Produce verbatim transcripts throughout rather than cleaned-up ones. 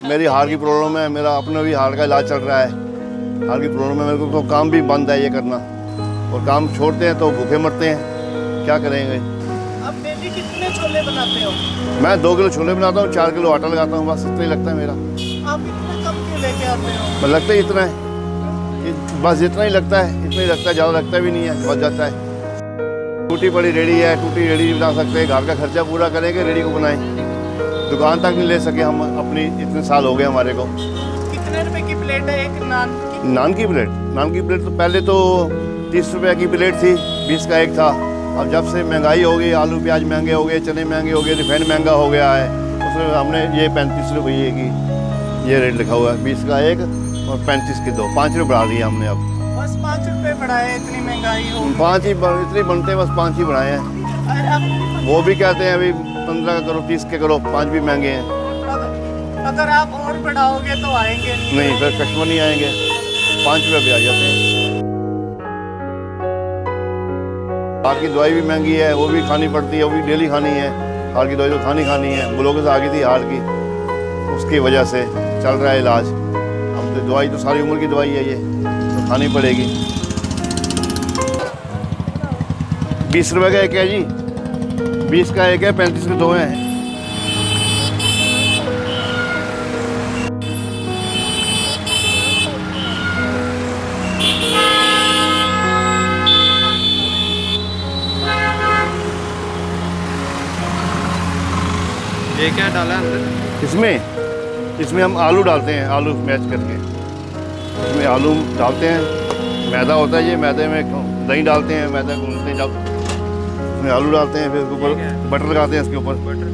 मेरी हार्ट की प्रॉब्लम है, मेरा अपना भी हार्ट का इलाज चल रहा है। हार्ट की प्रॉब्लम है मेरे को, तो काम भी बंद है ये करना, और काम छोड़ते हैं तो भूखे मरते हैं, क्या करेंगे। अब डेली कितने छोले बनाते हो? मैं दो किलो छोले बनाता हूँ, चार किलो आटा लगाता हूँ, बस इतना ही लगता है मेरा। आप इतना कम क्यों लेके आते हो? लगता ही इतना है, बस इतना ही लगता है, इतना ही लगता है, ज़्यादा लगता भी नहीं है, बहुत जाता है। टूटी पड़ी रेडी है, टूटी रेडी बना सकते हैं, घर का खर्चा पूरा करेंगे, रेडी को बनाएं। दुकान तक नहीं ले सके हम अपनी, इतने साल हो गए हमारे को। कितने रुपए की प्लेट है एक नान की? नान की प्लेट नान की प्लेट तो पहले तो तीस रुपये की प्लेट थी, बीस का एक था। अब जब से महंगाई हो गई, आलू प्याज महंगे हो गए, चने महंगे हो गए, रिफाइंड महंगा हो गया है, उसमें हमने ये पैंतीस रुपये की ये रेट लिखा हुआ है, बीस का एक और पैंतीस के दो, पाँच रुपये बढ़ा दिए हमने। अब बस पाँच रुपये बढ़ाए, इतनी महंगाई हो? पाँच ही इतने बनते हैं, बस पाँच ही बढ़ाए हैं। वो भी कहते हैं अभी पंद्रह का करो, तीस के करो, पाँच भी महंगे हैं। अगर आप और बढ़ाओगे तो आएंगे नहीं? नहीं, फिर कस्टमर नहीं आएंगे, पाँच रुपये भी आ जाते हैं। हार्ट की दवाई भी महंगी है, वो भी खानी पड़ती है, वो भी डेली खानी है। हार्ट की दवाई तो खानी खानी है, ब्लॉकेज आ गई थी हार्ट की, उसकी वजह से चल रहा है इलाज। अब तो दवाई तो सारी उम्र की दवाई है, ये तो खानी पड़ेगी। बीस रुपये का एक है जी, बीस का एक है, पैंतीस के दो हैं। ये क्या डाला है अंदर? इसमें इसमें हम आलू डालते हैं, आलू मैच करके इसमें आलू डालते हैं। मैदा होता है, ये मैदे में दही डालते हैं, मैदा गूंथते हैं, जब इसमें आलू डालते हैं, फिर उसके ऊपर बटर लगाते हैं, इसके ऊपर बटर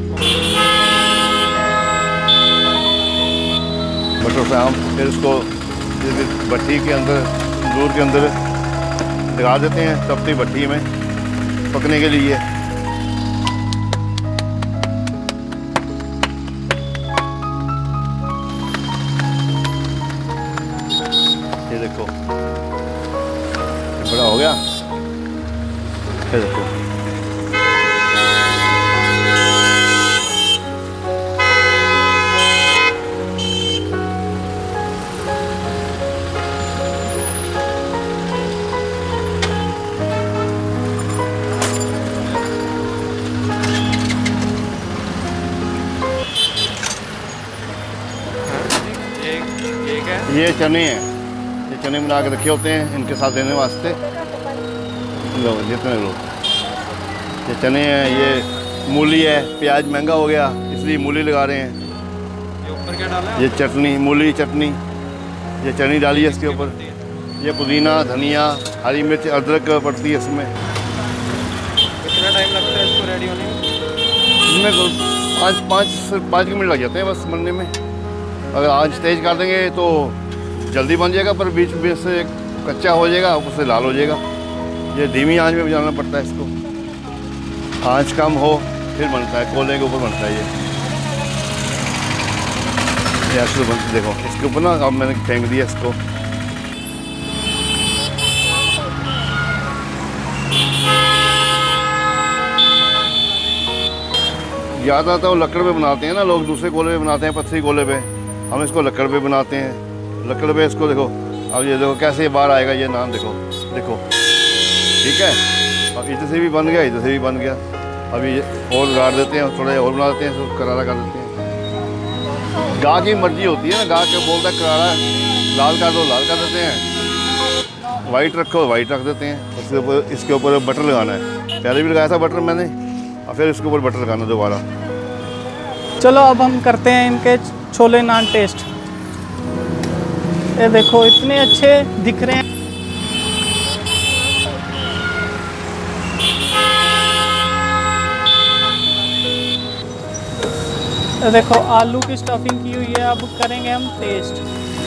बटर से हम फिर इसको भट्टी के अंदर, तंदूर के अंदर लगा देते हैं, तपती भट्टी में पकने के लिए। ये देखो बड़ा हो गया, ये देखो ये चने हैं, ये चने बना के रखे होते हैं इनके साथ देने वास्ते। लो जितने लो, ये चने हैं, ये मूली है, प्याज महंगा हो गया इसलिए मूली लगा रहे हैं। ये ऊपर क्या डाला है? ये चटनी, मूली चटनी, ये चटनी डाली है इसके ऊपर। ये पुदीना, धनिया, हरी मिर्च, अदरक पड़ती है इसमें। कितना टाइम लगता है इसको रेडी होने में? इसमें पाँच पाँच पाँच मिनट लग जाते हैं बस बनने में। अगर आज तेज कर देंगे तो जल्दी बन जाएगा, पर बीच में से कच्चा हो जाएगा, ऊपर से लाल हो जाएगा। ये धीमी आंच में बजाना पड़ता है इसको, आंच कम हो फिर बनता है, कोयले के ऊपर बनता है ये। ये ऐसे बनती, देखो इसके ऊपर ना अब मैंने फेंक दिया इसको। याद आता है वो लकड़ पे बनाते हैं ना लोग, दूसरे कोले पे बनाते हैं, पत्थरी कोले पे, हम इसको लकड़ पे बनाते हैं। लकड़ पे इसको देखो, अब ये देखो कैसे बाहर आएगा ये नान, देखो देखो ठीक है। अब इधर से भी बन गया, इधर से भी बन गया। अभी और गाड़ देते हैं, थोड़ा और बना देते हैं, इसको करारा कर देते हैं। गाह की मर्जी होती है ना, गाह के बोलता है करारा लाल कर दो, लाल कर देते हैं। वाइट रखो, वाइट रख देते हैं। इसके ऊपर इसके ऊपर बटर लगाना है, पहले भी लगाया था बटर मैंने, और फिर इसके ऊपर बटर लगाना दोबारा। चलो अब हम करते हैं इनके छोले नान टेस्ट। ये देखो इतने अच्छे दिख रहे हैं। ये देखो आलू की स्टफिंग की हुई है। अब करेंगे हम टेस्ट।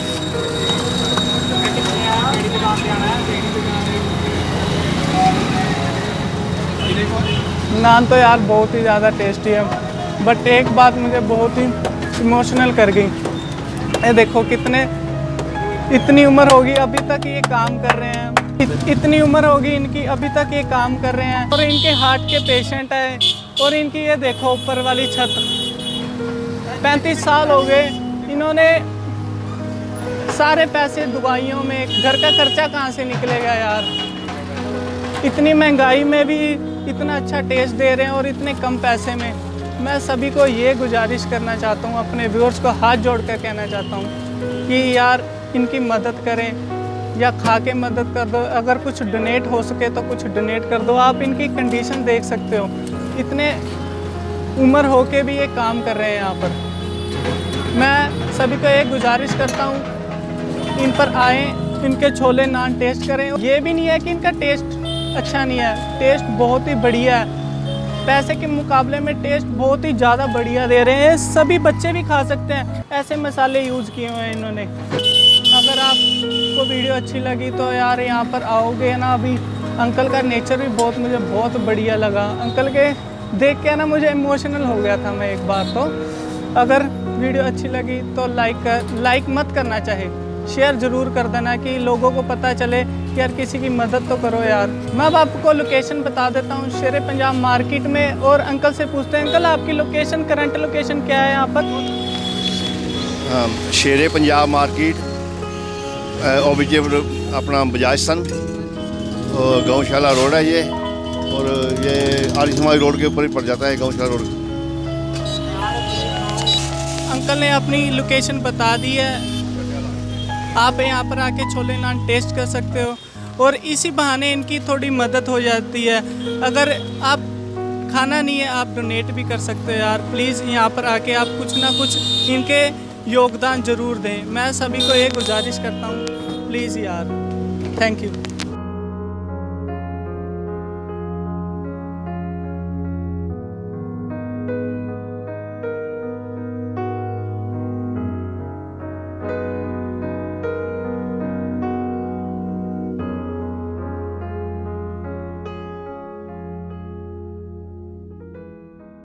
नान तो यार बहुत ही ज़्यादा टेस्टी है, बट एक बात मुझे बहुत ही इमोशनल कर गई। ये देखो कितने, इतनी उम्र होगी अभी तक ये काम कर रहे हैं, इत, इतनी उम्र होगी इनकी अभी तक ये काम कर रहे हैं, और इनके हार्ट के पेशेंट है। और इनकी ये देखो ऊपर वाली छत, पैंतीस साल हो गए इन्होंने सारे पैसे दवाइयों में, घर का खर्चा कहाँ से निकलेगा यार। इतनी महंगाई में भी इतना अच्छा टेस्ट दे रहे हैं और इतने कम पैसे में। मैं सभी को ये गुजारिश करना चाहता हूँ, अपने व्यूअर्स को हाथ जोड़ कर कहना चाहता हूँ कि यार इनकी मदद करें या खा के मदद कर दो। अगर कुछ डोनेट हो सके तो कुछ डोनेट कर दो। आप इनकी कंडीशन देख सकते हो, इतने उम्र हो के भी ये काम कर रहे हैं यहाँ पर। मैं सभी को एक गुजारिश करता हूँ, इन पर आएँ, इनके छोले नान टेस्ट करें। ये भी नहीं है कि इनका टेस्ट अच्छा नहीं है, टेस्ट बहुत ही बढ़िया है। पैसे के मुकाबले में टेस्ट बहुत ही ज़्यादा बढ़िया दे रहे हैं। सभी बच्चे भी खा सकते हैं, ऐसे मसाले यूज़ किए हुए हैं इन्होंने। अगर आपको वीडियो अच्छी लगी तो यार यहाँ पर आओगे ना। अभी अंकल का नेचर भी बहुत मुझे बहुत बढ़िया लगा। अंकल के देख के ना मुझे इमोशनल हो गया था मैं एक बार। तो अगर वीडियो अच्छी लगी तो लाइक कर लाइक मत करना चाहे, शेयर ज़रूर कर देना कि लोगों को पता चले कि यार किसी की मदद तो करो यार। मैं अब आपको लोकेशन बता देता हूँ, शेरे पंजाब मार्केट में। और अंकल से पूछते हैं, अंकल आपकी लोकेशन, करंट लोकेशन क्या है यहाँ पर? शेरे पंजाब मार्केट ऑब्जेक्ट अपना बजाज सन और गौशाला रोड है ये, और ये आर्य समाज रोड के ऊपर ही पड़ जाता है गौशाला रोड। अंकल ने अपनी लोकेशन बता दी है, आप यहाँ पर आके छोले नान टेस्ट कर सकते हो और इसी बहाने इनकी थोड़ी मदद हो जाती है। अगर आप खाना नहीं है आप डोनेट भी कर सकते हो यार। प्लीज़ यहाँ पर आके आप कुछ ना कुछ इनके योगदान ज़रूर दें। मैं सभी को ये गुजारिश करता हूँ, प्लीज़ यार। Thank you.